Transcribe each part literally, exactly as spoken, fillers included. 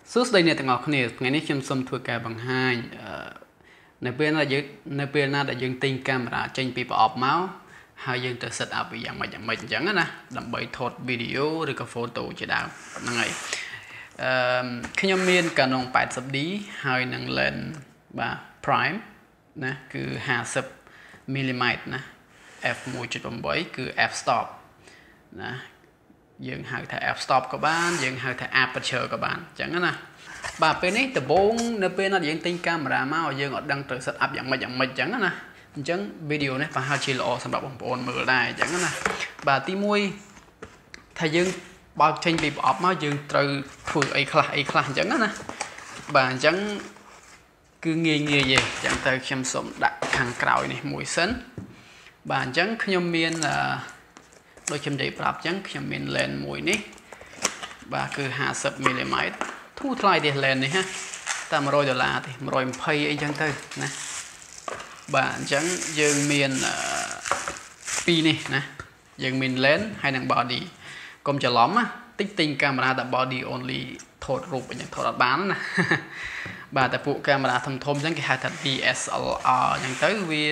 Suốt đây này từng ngọc này ngày nay chăm sóc thuộc cả bằng haiในពេលណាយើងនៅពេលណាដែលយើងទិញកាមេរ៉ាចេញពីប្រអប់មកហើយយើងទៅ set up វាយ៉ាងម៉េចយ៉ាងម៉េចអញ្ចឹងណាដើម្បីថតវីដេអូឬក៏ photo ជាដើមហ្នឹងហើយអឺខ្ញុំមាន Canon แปดสิบ D ហើយនឹង lens បាទ prime ណាគឺห้าสิบ មីលីម៉ែត្រណា f one point eight គឺ f stop ណាយើងហៅថា f stop ក៏បានយើងហៅថា aperture ក៏បានអញ្ចឹងណាបាទពេលនេះដំបូងនៅពេលណាយើងទិញកាមេរ៉ាមកយើងអត់ដឹងត្រូវ set up យ៉ាងម៉េចយ៉ាងម៉េចអញ្ចឹងណាអញ្ចឹងវីដេអូនេះប្រហែលជាល្អសម្រាប់បងប្អូនមើលដែរអញ្ចឹងណាបាទទីមួយថាយើងបើកចេញពីប្រអប់មកយើងត្រូវធ្វើអីខ្លះអីខ្លះអញ្ចឹងណាបាទអញ្ចឹងគឺងាយងាយទេអញ្ចឹងទៅខ្ញុំសូមដាក់ខាងក្រោយនេះមួយសិនបាទអញ្ចឹងខ្ញុំមានដូចខ្ញុំនិយាយប្រាប់អញ្ចឹងខ្ញុំមាន lens មួយនេះបាទគឺห้าสิบ មីលីម៉ែត្រធូរថ្លៃទេ lens នេះហ៎តែone hundredដុល្លារទេone hundred twentyអីចឹងទៅណាបាទអញ្ចឹងយើងមានពីរនេះណាយើងមាន lens ហើយនិង body កុំច្រឡំណាតិចទិញកាមេរ៉ាតែ body only ថតរូបអញ្ចឹងថតអត់បានណាបាទតែពួកកាមេរ៉ាធំធំអញ្ចឹងគេហៅថា D S L R អញ្ចឹងទៅវា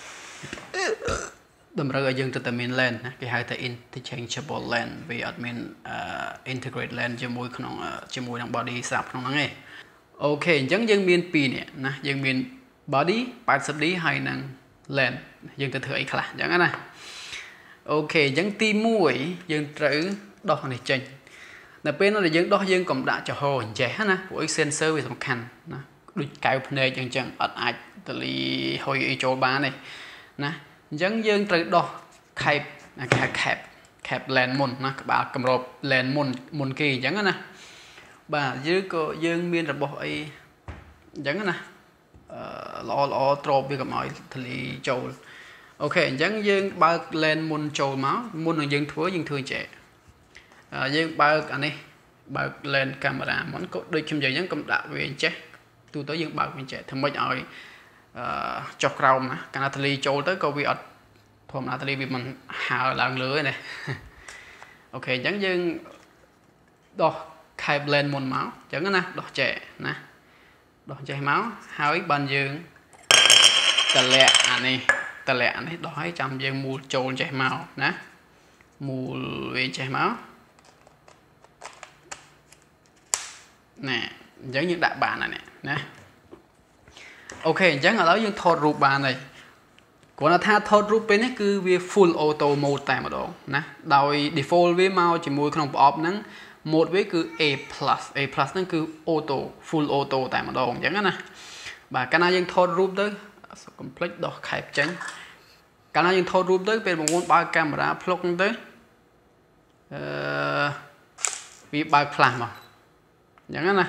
តម្រូវឲ្យយើងទៅតែមាន lens ណាគេហៅថា interchangeable lens វាអត់មាន integrate lens ជាមួយក្នុងជាមួយនឹង body ស្រាប់ក្នុងហ្នឹងទេអូខេអញ្ចឹងយើងមានពីរនេះណាយើងមាន body แปดสิบ D ហើយនឹង lens យើងទៅធ្វើអីខ្លះអញ្ចឹងណាអូខេអញ្ចឹងទីមួយយើងត្រូវដោះនេះចេញនៅពេលដែលយើងដោះយើងកុំដាក់ចំហអញ្ចេះណាព្រោះ sensor វាសំខាន់ណាដូចកែវភ្នែកអញ្ចឹងអត់អាចតលីហុយអីចូលបានទេណាអញ្ចឹងយើងត្រូវដោះខែបគេហៅខែបខែប lens មុនណាក្បាលកម្រប lens មុនមុនគេអញ្ចឹងណាបាទយើងក៏យើងមានរបស់អីអញ្ចឹងណាអឺល្អល្អទ្របវាកុំឲ្យទលីចូលអូខេអញ្ចឹងយើងបើក lens មុនចូលមកមុននឹងយើងធ្វើយើងធ្វើចេះយើងបើកអានេះបើក lens កាមេរ៉ាមុនក៏ដូចខ្ញុំនិយាយអញ្ចឹងកុំដាក់វាចេះទូទៅយើងបើកវាចេះធ្វើម៉េចឲ្យអឺចុះក្រោមណាកាលណាទលីចូលទៅក៏វាអត់ធម្មតាទលីវាមិនហើរឡើងលើទេណាអូខេអញ្ចឹងយើងដោះខែប lens មុនមកអញ្ចឹងណាដោះចេះណាដោះចេះមកហើយបានយើងតម្លាក់អានេះតម្លាក់អានេះដោះឲ្យចាំយើងមូលចូលចេះមកណាមូលវាចេះមកណែអញ្ចឹងយើងដាក់បានអានេះណាអូខេអញ្ចឹងឥឡូវយើងថតរូបបានហើយគ្រាន់តែថាថតរូបពេលនេះគឺវា full auto mode តែម្ដងណាដោយ default វាមកជាមួយក្នុងប្រអប់ហ្នឹង mode វាគឺ A plus A plus ហ្នឹងគឺ auto full auto តែម្ដងអញ្ចឹងណាបាទកាលណាយើងថតរូបទៅ complete ដោះខែបចេញកាលណាយើងថតរូបទៅពេលបងប្អូនបើកកាមេរ៉ាភ្លុកហ្នឹងទៅអឺវាបើក flash មកអញ្ចឹងណា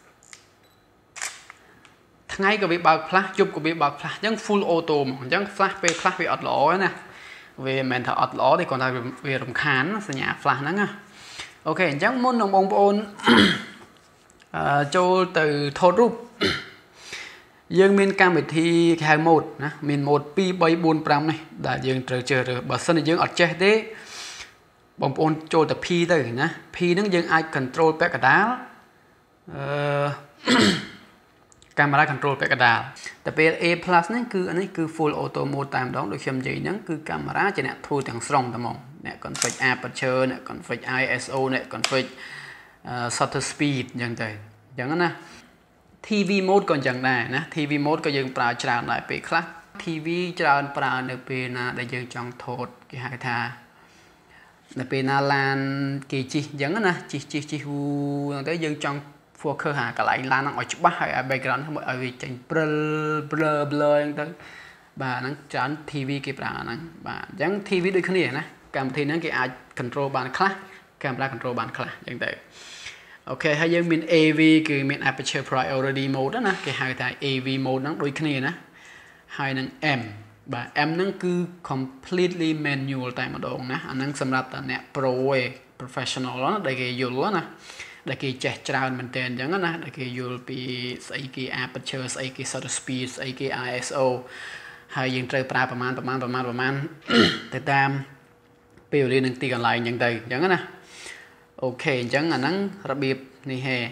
ថ្ងៃក៏វាបើក flash យប់ក៏វាបើក flash អញ្ចឹង full auto មកអញ្ចឹង flash ពេល flash វាអត់ល្អទេណាវាមិនមែនថាអត់ល្អទេគ្រាន់តែវារំខានសញ្ញា flash ហ្នឹងណាអូខេអញ្ចឹងមុននឹងបងប្អូនអឺចូលទៅថតរូបយើងមានកម្មវិធីគេហៅ mode ណាមាន mode two three four fiveនេះដែលយើងត្រូវជ្រើសរើសបើសិនជាយើងអត់ចេះទេបងប្អូនចូលទៅ P ទៅណា P ហ្នឹងយើងអាច control ពាក់កណ្ដាលអឺកាមេរ៉ា control ពាក់កណ្ដាលតែពេល A plus ហ្នឹងគឺអានេះគឺ full auto mode តែម្ដងដូចខ្ញុំនិយាយហ្នឹងគឺកាមេរ៉ាជាអ្នកធ្វើទាំងស្រុងតែហ្មងអ្នក config aperture អ្នក config I S O អ្នក config shutter speed អញ្ចឹងទៅអញ្ចឹងណា ที วี mode ក៏អញ្ចឹងដែរណា ที វី mode ក៏យើងប្រើច្រើនដែរពេលខ្លះ ที វី ច្រើនប្រើនៅពេលណាដែលយើងចង់ថតគេហៅថានៅពេលណាឡានគេជិះអញ្ចឹងណាជិះជិះជិះហូហ្នឹងទៅយើងចង់ focus ហាកន្លែងឡានហ្នឹងឲ្យច្បាស់ហើយឲ្យ background ហ្នឹងឲ្យវាចេញ blur blur blur អញ្ចឹងទៅបាទហ្នឹងច្រើន ที វី គេប្រើហ្នឹងបាទអញ្ចឹង ที វី ដូចគ្នាណាកម្មវិធីហ្នឹងគេអាច control បានខ្លះកាមេរ៉ា control បានខ្លះអញ្ចឹងទៅអូខេហើយយើងមាន A V គឺមាន aperture priority mode ណាគេហៅថា A V mode ហ្នឹងដូចគ្នាណាហើយនឹង M បាទ M ហ្នឹងគឺ completely manual តែម្ដងណាអាហ្នឹងសម្រាប់តែអ្នក pro ឯ professional ណាដែលគេយល់ណាដែលគេចេះច្រើនមែនតើអញ្ចឹងណាដែលគេយល់ពីស្អីគេ aperture ស្អីគេ shutter speed ស្អីគេ I S O ហើយយើងត្រូវប្រើប្រមាណប្រមាណប្រមាណប្រមាណទៅតាមពេលវេលានឹងទីកន្លែងអញ្ចឹងទៅអញ្ចឹងណាអូខេអញ្ចឹងអាហ្នឹងរបៀបនេះហេអ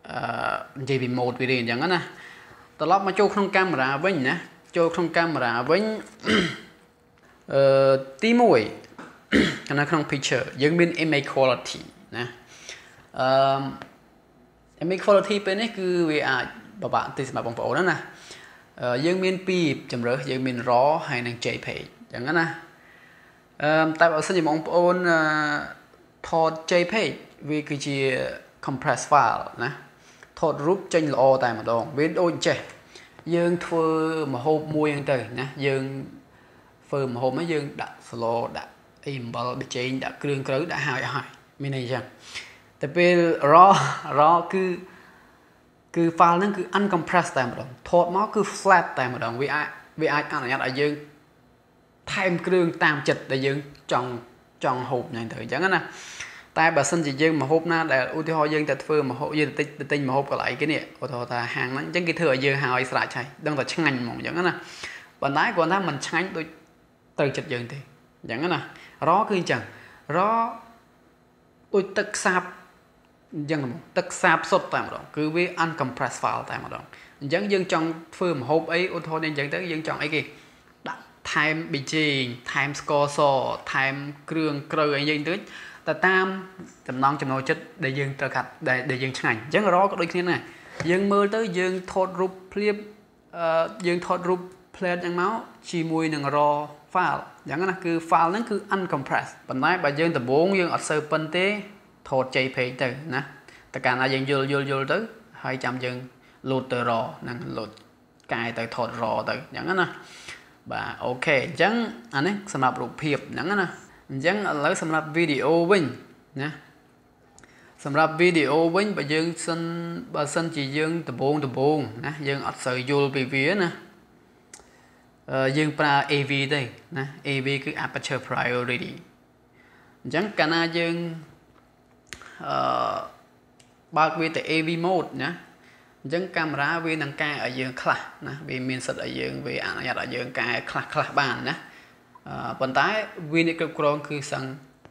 និយាយពី mode វាអញ្ចឹងណាត្រឡប់មកចូលក្នុងកាមេរ៉ាវិញណាចូលក្នុងកាមេរ៉ាវិញអឺទីមួយនៅក្នុង picture យើងមាន image quality ណាអឺ image quality ពេលនេះគឺវាអាចបបាក់បន្តិចសម្រាប់បងប្អូនណាយើងមានពីរជម្រើសយើងមាន raw ហើយនិង jpeg អញ្ចឹងណាអឺតែបើសិនជាបងប្អូនថត jpeg វាគឺជា compress file ណាថតរូបចេញល្អតែម្ដងវាដូចចេះយើងធ្វើម្ហូបមួយហ្នឹងទៅណាយើងធ្វើម្ហូបហ្នឹងយើងដាក់ slow ដាក់អីអំបិលប៊ីចេងដាក់គ្រឿងក្រៅដាក់ហើយអស់ហើយមានន័យអញ្ចឹងតែពេល raw raw គឺគឺ file ហ្នឹងគឺ uncompress តែម្ដងថតមកគឺ flat តែម្ដងវាអាចវាអាចអនុញ្ញាតឲ្យយើងថែមគ្រឿងតាមចិត្តដែលយើងចង់ចង់ហូបហ្នឹងទៅអញ្ចឹងណាតែបើសិនជាយើងមកហូបណាដែលឧទាហរណ៍យើងតែធ្វើមកហូបយើងទៅទិញទិញមកហូបកន្លែងគេនេះឧទាហរណ៍ថាហាងហ្នឹងអញ្ចឹងគេធ្វើឲ្យយើងហើយស្រេចហើយដឹងតែឆ្ងាញ់ហ្មងអញ្ចឹងណាប៉ុន្តែគាត់ថាมันឆ្ងាញ់ដូចត្រូវចិត្តយើងទេអញ្ចឹងណារគឺអញ្ចឹងរដូចទឹកសាបអញ្ចឹងទឹកសាបសុទ្ធតែម្ដងគឺវា uncompress file តែម្ដងអញ្ចឹងយើងចង់ធ្វើម្ហូបអីឧទាហរណ៍អញ្ចឹងទៅយើងចង់អីគេដាក់ថែមប៊ីចេងថែមស្ករសថែមគ្រឿងក្រៅអីយ៉ាងទៅតែតាមចំណង់ចំណូលចិត្តដែលយើងត្រូវកាត់ដែលយើងឆ្ងាញ់អញ្ចឹងរក៏ដូចគ្នាដែរយើងមើលទៅយើងថតរូបភ្លាមអឺយើងថតរូប plate ហ្នឹងមកជាមួយនឹង raw file អញ្ចឹងណាគឺ file ហ្នឹងគឺ uncompress ប៉ុន្តែបើយើងដំបូងយើងអត់សូវប៉ិនទេថត jpeg ទៅណាតែកាលណាយើងយល់យល់យល់ទៅហើយចាំយើង load ទៅ raw ហ្នឹង load កែទៅថត raw ទៅអញ្ចឹងណាបាទអូខេអញ្ចឹងអានេះសម្រាប់រូបភាពអញ្ចឹងណាអញ្ចឹងឥឡូវសម្រាប់វីដេអូវិញណាសម្រាប់វីដេអូវិញបើយើងសិនបើសិនជាយើងដំបូងដំបូងណាយើងអត់សូវយល់ពីវាណាយើងប្រើ A V ទេណា A V គឺ aperture priority អញ្ចឹងកាលណាយើងអឺបើកវាទៅ A V mode ណាអញ្ចឹងកាមេរ៉ាវានឹងកែឲ្យយើងខ្លះណាវាមានសិទ្ធឲ្យយើងវាអនុញ្ញាតឲ្យយើងកែខ្លះខ្លះបានណាអឺប៉ុន្តែវានេះគ្រប់គ្រងគឺសឹង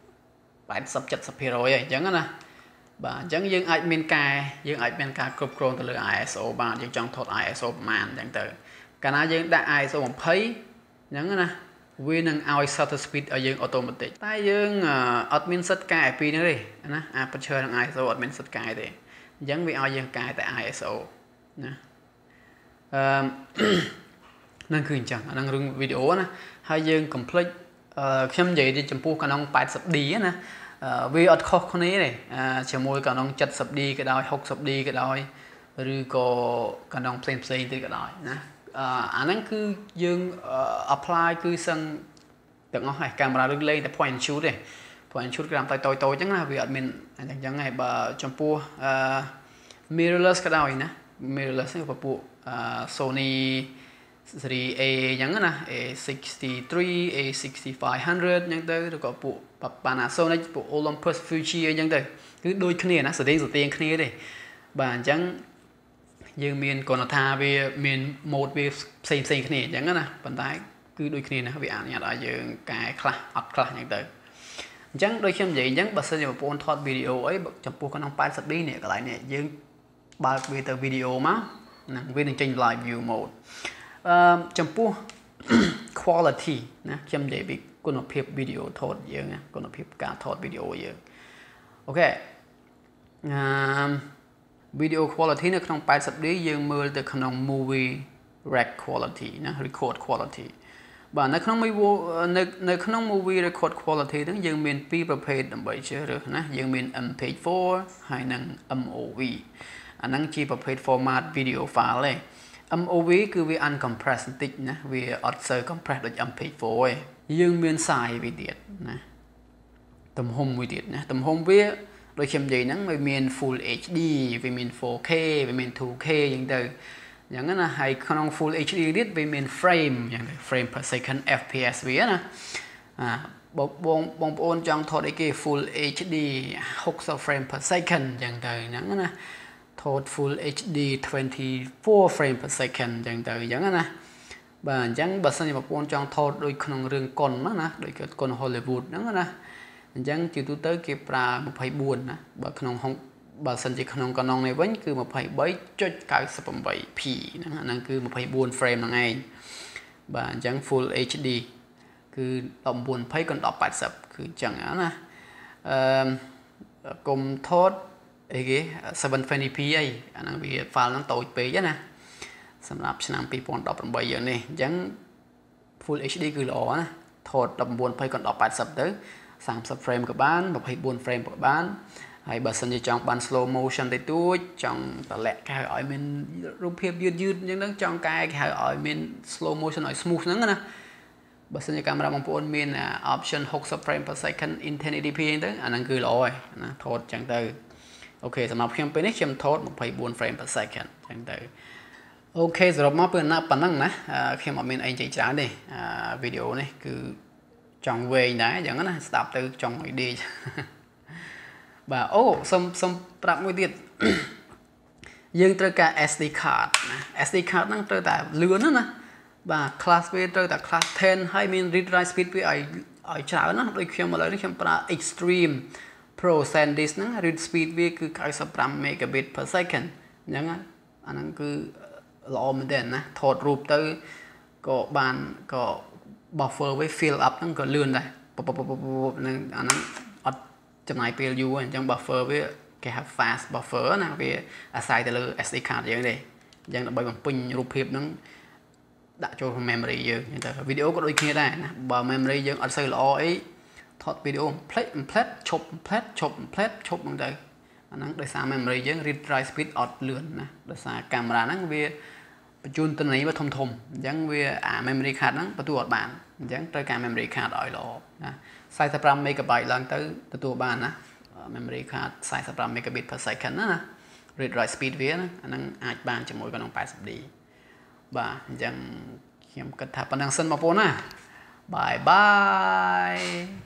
eighty to seventy percent ហើយអញ្ចឹងណាបាទអញ្ចឹងយើងអាចមានកែយើងអាចមានការគ្រប់គ្រងទៅលើ I S O បានយើងចង់ថត I S O ប្រមាណអញ្ចឹងទៅកាលណាយើងដាក់ I S O twenty អញ្ចឹងណាវានឹងឲ្យ shutter speed ឲ្យយើង automatic តែយើងអត់មានសិទ្ធកែពីនេះទេណា aperture និង I S O អត់មានសិទ្ធកែទេអញ្ចឹងវាឲ្យយើងកែតែ I S O ណាអឺហ្នឹងគឺអញ្ចឹងអាហ្នឹងរឿងវីដេអូណាហើយយើង complete ខ្ញុំនិយាយចំពោះកាណុង eighty D ណាវាអត់ខុសគ្នាទេជាមួយកាណុងseventy D ក៏ដោយsixty D ក៏ដោយឬក៏កាណុងផ្សេងផ្សេងទៀតក៏ដោយណាអាហ្នឹងគឺយើង apply គឺសឹងទាំងអស់ហើយកាមេរ៉ាឬលេងតែ point and shoot ទេ point and shoot គឺតាមតូចតូចអញ្ចឹងណាវាអត់មានអញ្ចឹងហើយបើចំពោះ mirrorless ក៏ដោយណា mirrorless គឺពពួក Sony series A អញ្ចឹងណា A sixty-three A sixty-five hundred អញ្ចឹងទៅឬក៏ពួក Panasonic ពួក Olympus Fuji អញ្ចឹងទៅគឺដូចគ្នាណាស្ទៀងស្ទៀងគ្នាទេបាទអញ្ចឹងយើងមានគ្រាន់តែថាវាមាន mode វាផ្សេងផ្សេងគ្នាអញ្ចឹងណាប៉ុន្តែគឺដូចគ្នាណាវាអនុញ្ញាតឲ្យយើងកែខ្លះអត់ខ្លះអញ្ចឹងទៅអញ្ចឹងដូចខ្ញុំនិយាយអញ្ចឹងបើសិនជាបងប្អូនថតវីដេអូអីចំពោះក្នុងeighty D នេះកន្លែងនេះយើងបើកវាទៅវីដេអូមកណាវានឹងចេញ live view mode អឺចំពោះ quality ណាខ្ញុំនិយាយពីគុណភាពវីដេអូថតយើងណាគុណភាពការថតវីដេអូយើងអូខេអឺ video quality នៅក្នុងeighty D យើងមើលទៅក្នុង movie rec quality ណា record quality បាទនៅក្នុងនៅនៅក្នុង movie record quality ហ្នឹងយើងមានពីរប្រភេទដើម្បីជ្រើសរើសណាយើងមាន M P four ហើយនិង M O V អាហ្នឹងជាប្រភេទ format video file ទេ M O V គឺវា uncompress បន្តិចណាវាអត់សូវ compress ដូច M P four ទេយើងមាន size វាទៀតណាទំហំមួយទៀតណាទំហំវាដូចខ្ញុំនិយាយហ្នឹងវាមាន full H D វាមាន four K វាមាន two K អញ្ចឹងទៅអញ្ចឹងណាហើយក្នុង full H D ទៀតវាមាន frame អញ្ចឹង frame per second F P S វាណាអាបងបងប្អូនចង់ថតអីគេ full H D sixty frame per second អញ្ចឹងទៅហ្នឹងណាថត full H D twenty-four frame per second អញ្ចឹងទៅអញ្ចឹងណាបាទអញ្ចឹងបើសិនជាបងប្អូនចង់ថតដូចក្នុងរឿងកុនណាដូចកុន Hollywood ហ្នឹងណាអញ្ចឹងជាទូទៅគេប្រើtwenty-fourណាបើក្នុងបើសិនជាក្នុងកណងនេះវិញគឺ 23.98p ហ្នឹងអាហ្នឹងគឺ 24 frame ហ្នឹងឯងបាទអញ្ចឹង full เอช ดี គឺ nineteen twenty គុណ ten eighty គឺអញ្ចឹងណាអឺកុំថតអីគេ seven twenty p អីអាហ្នឹងវា file ហ្នឹងតូចពេកណាសម្រាប់ឆ្នាំtwenty eighteenយើងនេះអញ្ចឹង full เอช ดี គឺល្អណាថត nineteen twenty គុណ ten eighty ទៅthirty frame ក៏បានtwenty-four frame ក៏បានហើយបើសិនជាចង់បាន slow motion តិចតួចចង់តម្លាក់គេឲ្យមានរូបភាពយឺតយឺតអញ្ចឹងចង់កែគេឲ្យមាន slow motion ឲ្យ smooth ហ្នឹងណាបើសិនជាកាមេរ៉ាបងប្អូនមាន option sixty frame per second in ten eighty p អញ្ចឹងអាហ្នឹងគឺល្អហើយណាថតអញ្ចឹងទៅអូខេសម្រាប់ខ្ញុំពេលនេះខ្ញុំថតtwenty-four frame per second អញ្ចឹងទៅអូខេសរុបមកពេលណាប៉ុណ្ណឹងណាខ្ញុំអត់មានអីនិយាយច្រើនទេវីដេអូនេះគឺចង់វែងដែរអញ្ចឹងណាស្ដាប់ទៅចង់ឲ្យដេកបាទអូសុំសុំប្រាប់មួយទៀតយើងត្រូវការ เอส ดี card ណា เอส ดี card ហ្នឹងត្រូវតែលឿនណាបាទ class វាត្រូវតែ class ten ហើយមាន read write speed វាឲ្យឲ្យច្រើនណាដូចខ្ញុំឥឡូវនេះខ្ញុំប្រើ extreme pro sandisk ហ្នឹង read speed វាគឺninety-five megabit per second អញ្ចឹងអាហ្នឹងគឺល្អមែនទេណាថតរូបទៅក៏បានក៏ buffer វា fill up ហ្នឹងក៏លឿនដែរហ្នឹងអាហ្នឹងអត់ចំណាយពេលយូរអញ្ចឹង buffer វាគេហៅ fast buffer ណាវាអាស្រ័យទៅលើ เอส ดี card យើងទេអញ្ចឹងដើម្បីបំពេញរូបភាពហ្នឹងដាក់ចូលក្នុង memory យើងអញ្ចឹងទៅវីដេអូក៏ដូចគ្នាដែរណាបើ memory យើងអត់សូវល្អអីថតវីដេអូ plate plate ឈប់ plate ឈប់ plate ឈប់ហ្នឹងទៅអាហ្នឹងដោយសារ memory យើង read write speed អត់លឿនណាដោយសារកាមេរ៉ាហ្នឹងវាបញ្ជូនទិន្នន័យវាធំធំអញ្ចឹងវាអា memory card ហ្នឹងទទួលអត់បានអញ្ចឹងត្រូវការ memory card ឲ្យល្អណាforty-five megabyte ឡើងទៅទទួលបានណា memory card forty-five megabit per second ណា read write speed វាណាអាហ្នឹងអាចបានជាមួយក្នុងeighty D បាទអញ្ចឹងខ្ញុំគិតថាប៉ុណ្្នឹងសិនបងប្អូនណាបាយបាយ